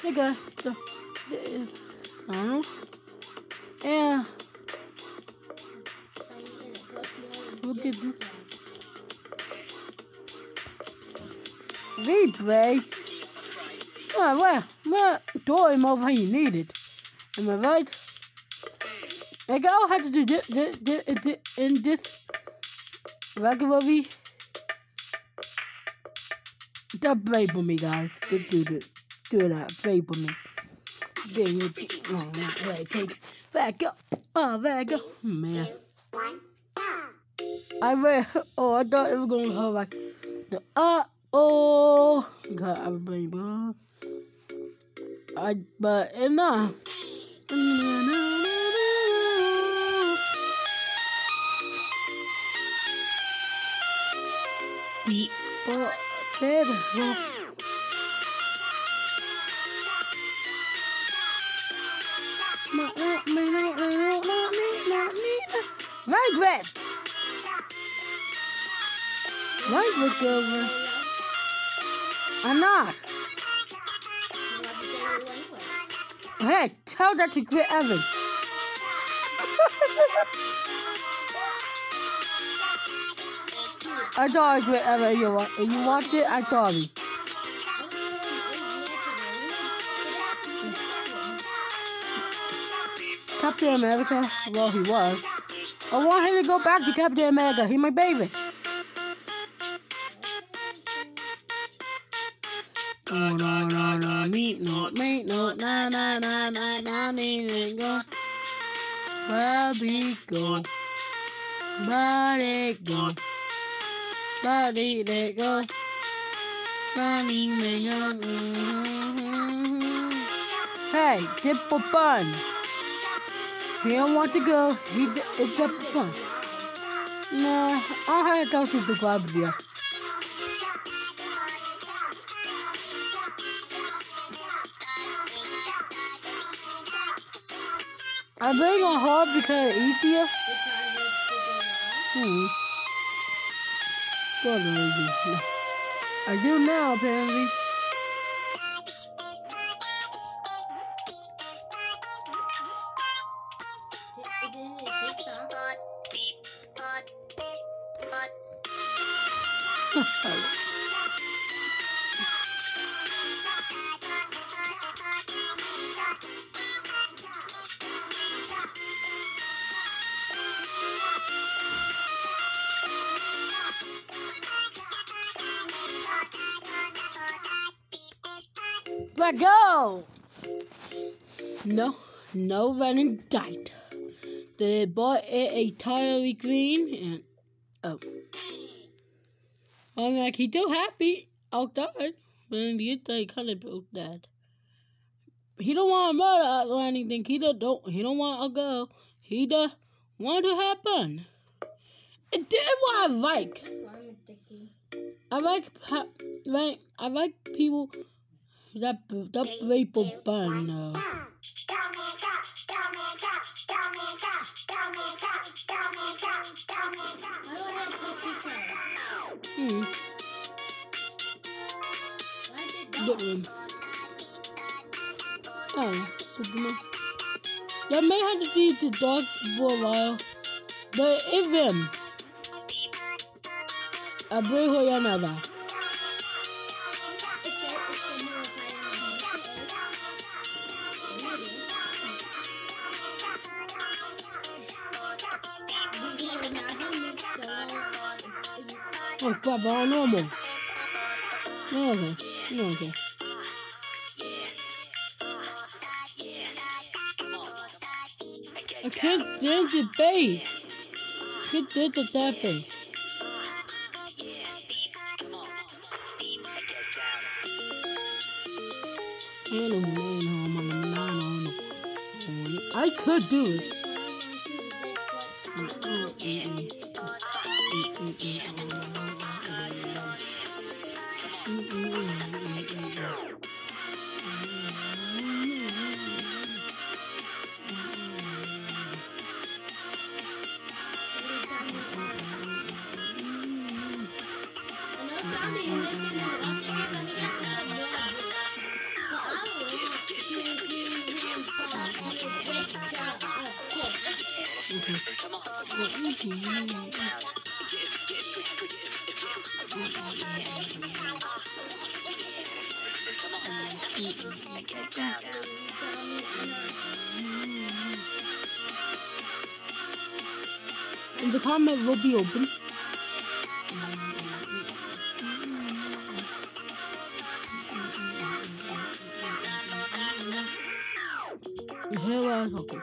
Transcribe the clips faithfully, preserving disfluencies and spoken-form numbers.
Nigga, the, the, Donald. Yeah. Look at this. Replay. Oh, well, well, throw him over you need it. Am I right? Like, I don't have to do this, this, this, this in this regularly. Don't play for me, guys. Just do this. Do that. Play for me. Then you oh, no, right, take it. Back up. Oh, back up. Man. I read. Oh, I thought it was going to go like. Uh oh. God, I'm playing, bro. I, but, and nah. Beep. Oh, there we go. Right, Red. Right, look over. I'm not. Hey, tell that to Grit Evans. I thought Grit Evans. You want? You watched it? I thought he. Captain America. Well, he was. I want him to go back to Captain America. He's my baby. Oh no no no me no me no na na na na na me go. Bobby go. Body go. Body let go. Body let go. Hey, dip for fun. He don't want to go. He it's up for fun. Nah, I'll have to go to the club here. I think on hard because it's easier. Hmm. I do now, apparently. Let go! No, no running died. They bought it entirely green and oh. I'm like, he's still happy outside, but in the inside, kind of broke that. He don't want to murder or anything. He don't, don't. He don't want to go. He just want to have fun. It did what I like. I like, like, I like people that that play for fun. Uh. Hmm. Good one. Oh, good enough. Y'all may have to see the dog for a while, but it's him. I bring her another. Oh, Papa, normal. No, okay. No, okay. I can't dance the bass. I can't dance that bass. I could do it. okay. And the comment will be open. Here was okay.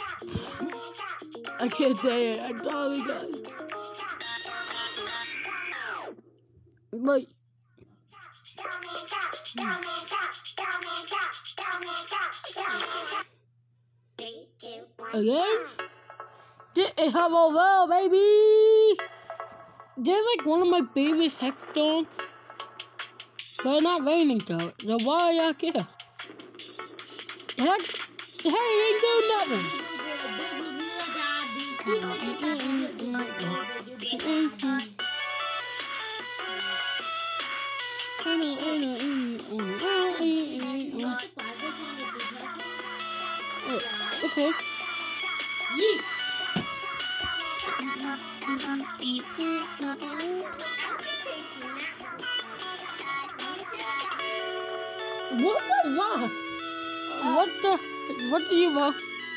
I can't say it. I'm sorry, guys. But again, this is Hello World, baby. They're like one of my favorite hex songs. But it's not raining though. So why y'all care? Heck, hey, it ain't do nothing. Oh, okay. Yeet. What the fuck? What the? What do you want?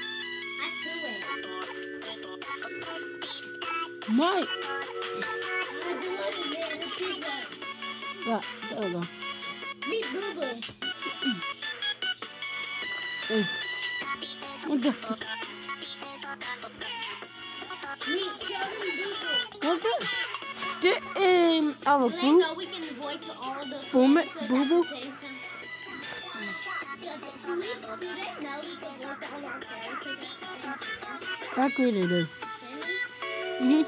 My. Yeah, there we go. Meet Boo Boo. Hey. What the? Meet Sheldon Boo Boo. What's it? This is our So they group. know we can avoid to all the Boom it, things Boo Boo. at the same time. Do they know we can avoid all our characters at the same time? That's what they do. Can we? Mhm.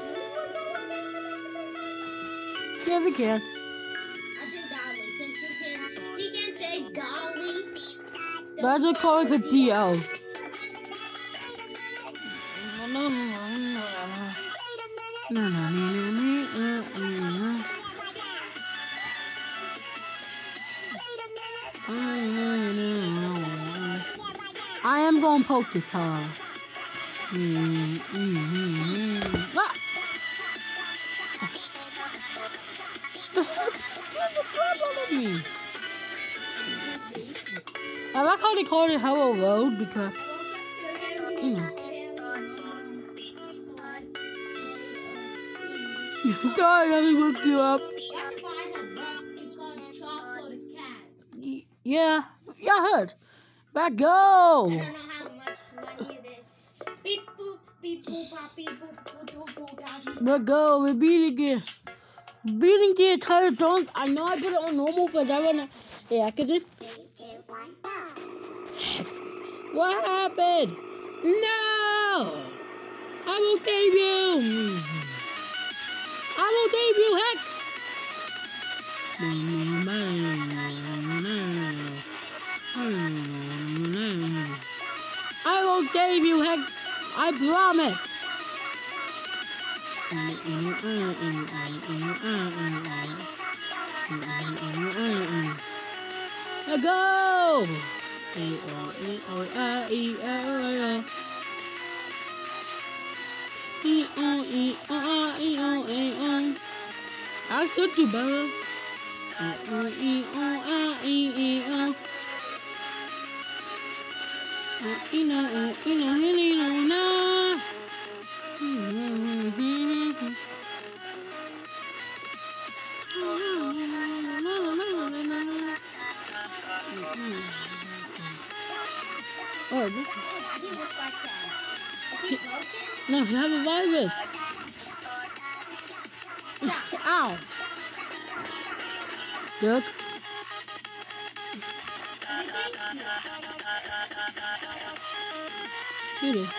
Yeah, we can. I think Dolly. Can, can, can, he can say Dolly. That's a call it a D L. No, no, no, no, no, no, no. I am going to poke this hard. Mm, mm, mm, mm. Ah! What's the problem with me? I like how they call it Hello Road because, you know. Sorry, let me woke you up. Yeah, y'all heard. Back go. I don't know how much money it is. Beep boop, beep boop, pop, beep boop, boop, boop, boop, boop. Back go. We're beating it. Beating the entire song. I know I put it on normal, but I wanna. Yeah, I can do. What happened? No! I will save you! I will save you, Hex! I will save you, Hex! I promise! Let's go! I could do better. Oh, this is... No, you have a virus. Ow. Look. It is.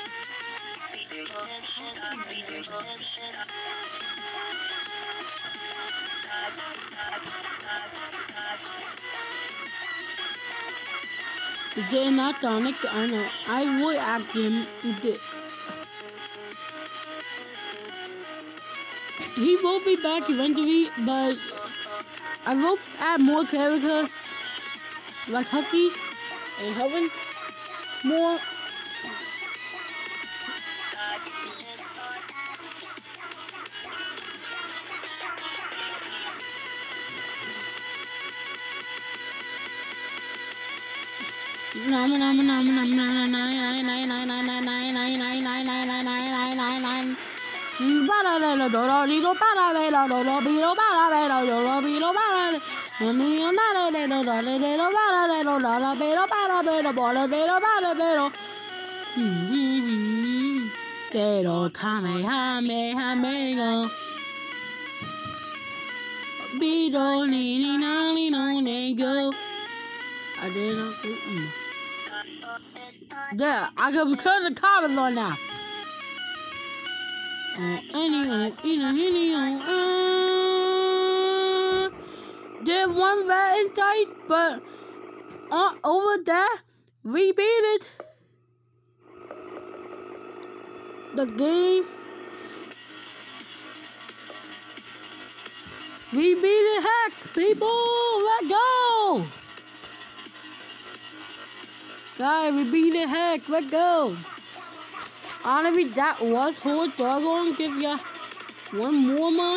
They're not Sonic, I know. I would act him. He will be back eventually, but I will add more characters like Hucky and Heaven more. Nine nine nine nine nine nine nine nine nine nine nine nine nine nine nine nine nine nine nine. Para de lo digo para de lo lo lo para de lo lo lo para de lo mío nada de lo lo de lo para de lo lo pero para de lo para de lo para de lo pero kame hame hame go bido ni ni na ni no ne go. I did not think. Yeah, I can turn the comments on now. Uh, anyway, anyway, uh, did one very tight, but uh, over there, we beat it. The game. We beat it, heck, people. Let's go. Guys, we beat the heck. Let's go. Honestly, that was hard. So I'm going to give ya one more, ma.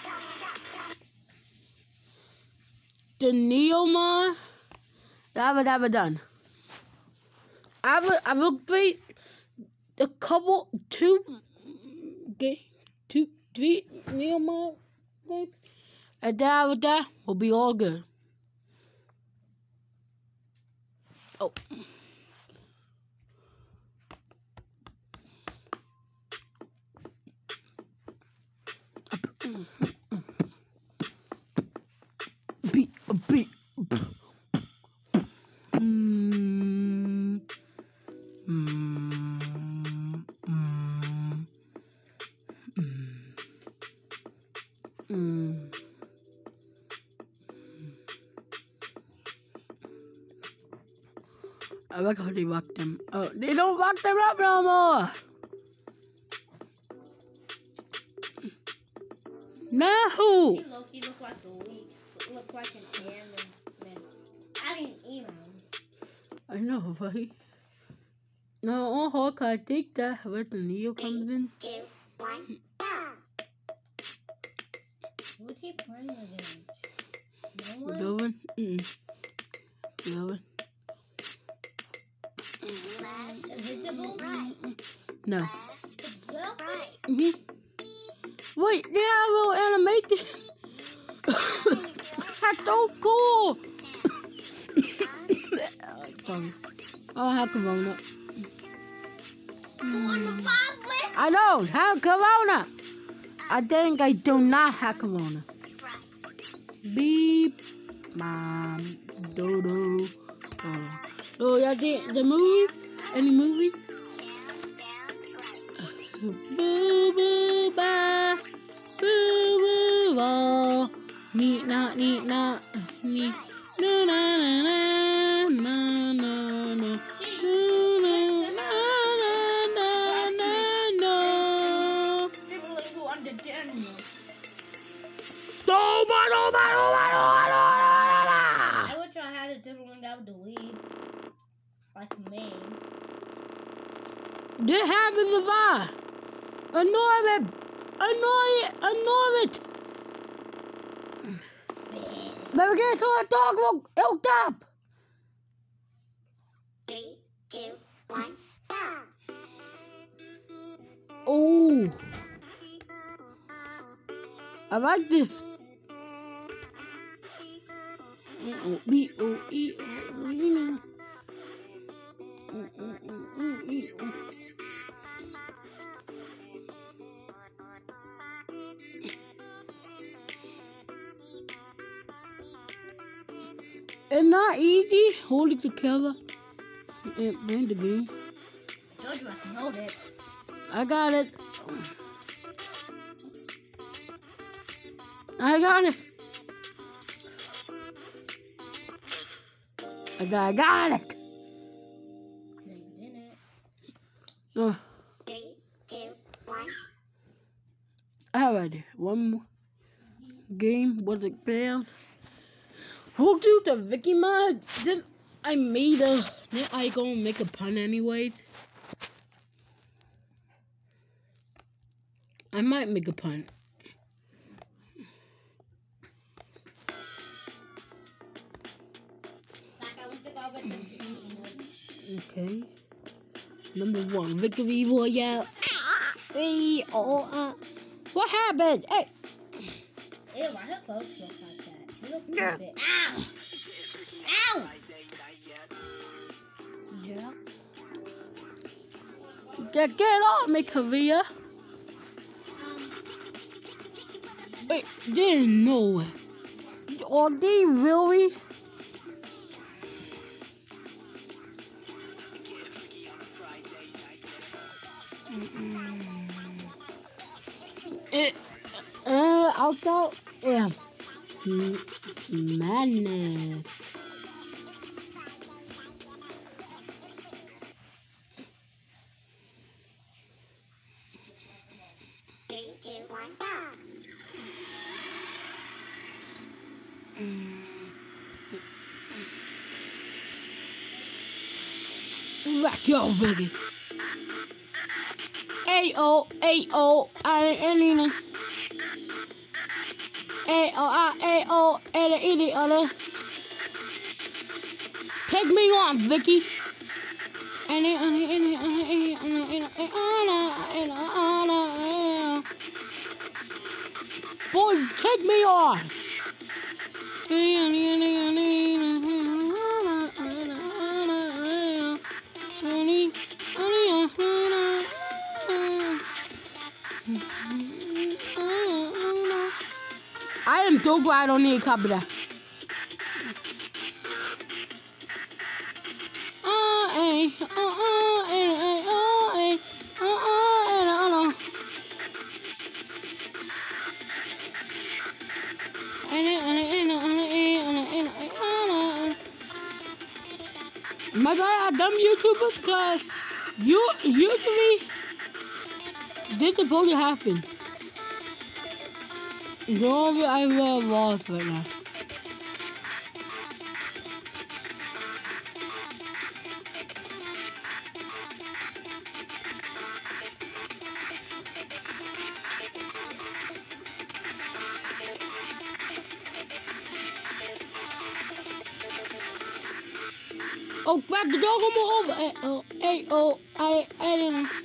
The Neo, ma. That was, that was done. I will, I will play a couple, two, okay, two, three Neo, ma games. And that with that will be all good. Oh. Beat, beat. Mm. Mm. Mm. Mm. Mm. I like how they rock them. Oh, they don't rock them up no more. No. He low-key look like a weak, look like an alien. I didn't eat him. I know, right? No, on Hawkeye, I think that where the Neo comes in. Two, one, go. Who'd he playing against? No one? The one? Mm. The one? Invisible? Right. No. Well, right. Mm-hmm. Wait, they have a little animated. That's so cool. Sorry. I don't have Corona. Mm. I don't have Corona. I think I do not have Corona. Beep. Mom. Dodo. Oh, oh yeah, the, the movies? Any movies? Boo boo ba. Boo boo ba. Neat not, neat not. Neat. No, no, no, no. No, no, no. I wish I had a different one that would delete. Like me. This happens a lot. Annoy it. Annoy it. Annoy it. Let me get to a dog walk. Elked up. Three, two, one, go. Oh. I like this. Uh-oh, B O E O E. It's not easy holding together and playing the game. Told you I can hold it. I got it. I got it. I got, I got it. No, you didn't. Uh, Three, two, one. Alrighty, one more game with the bands. Who do the Vicky mod? Then I made a. Then I gonna make a pun anyways. I might make a pun. Like I was just Okay. Number one, Victory Royale. Hey, oh, uh, what happened? Hey. Ew, why her clothes look like that? She looks stupid. Ow! Ow! Yeah. Get, get off me, Korea. Wait, there's no way. Are they really? It, uh, out there, yeah. M- Madness. Three, two, one, go. Back your Vicky. A-O, A-O, I ain't A-O, I, A-O, and any other. Take me on, Vicky. Any, any, any, any, any, any, any, any, boys, take me on. Any, any, any, any, any, I am so glad I don't need a copy of that. My bad, dumb YouTubers, because you usually this is supposed to happen. Go I love walls right now. Oh, crap, the dog come over. Hey, oh, hey, oh, I, I don't know.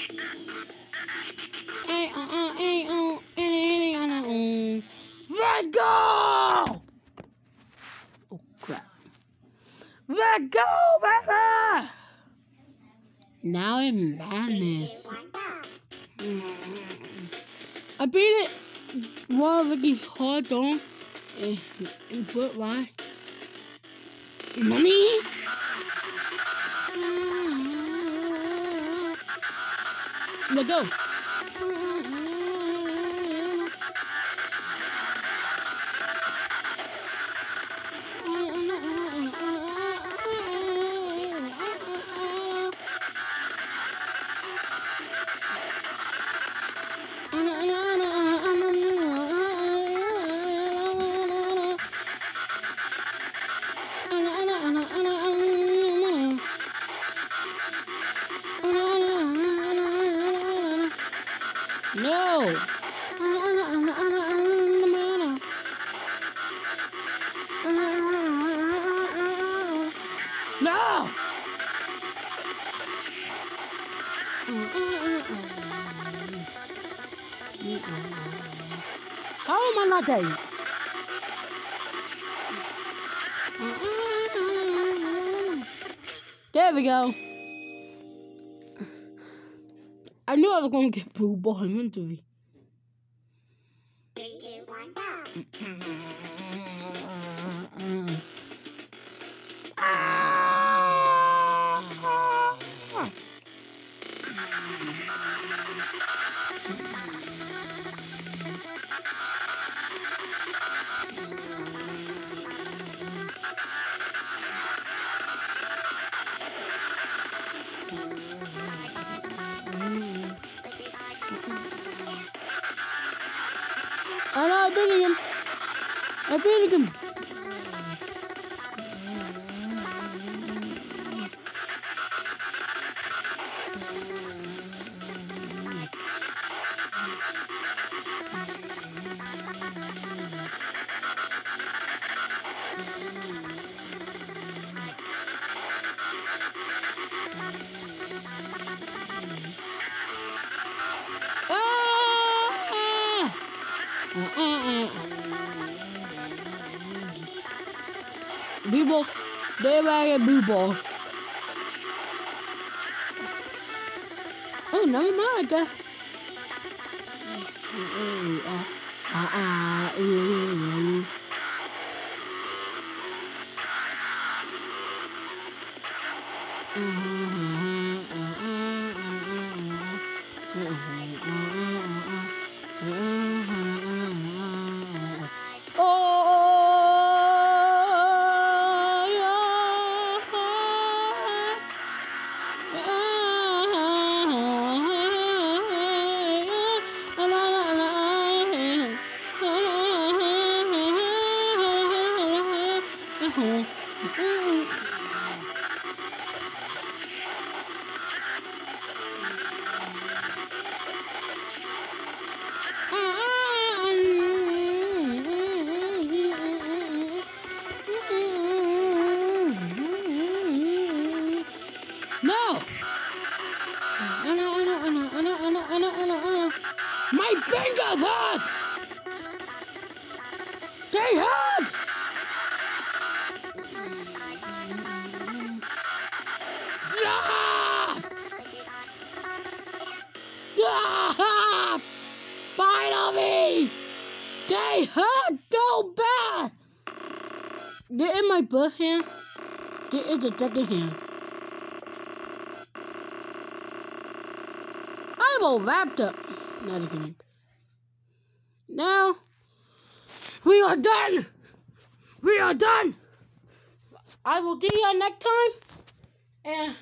Hey, uh, uh, hey, oh, hey, hey, uh, let go! Oh, crap. Let go, baby! Now in madness. I beat it. Well, Vicky, hold on. But why? Money? Let go. No. No. How am I not there? There we go. I knew I was going to get blue ball inventory. Three, two, one, go. I know, I beat him. I beat him. ball. They wagon blue ball. Oh, never mind, guy. Ah, ah, ooh. My fingers hurt! They hurt! Stop! Stop! Finally! They hurt so bad! Get in my butt hand. Get in the second hand. I'm all wrapped up. Not again. Now, we are done. We are done. I will see you next time. And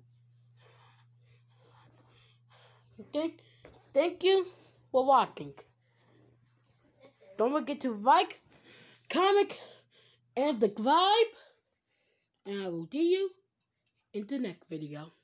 thank, thank you for watching. Don't forget to like, comment, and subscribe. And I will see you in the next video.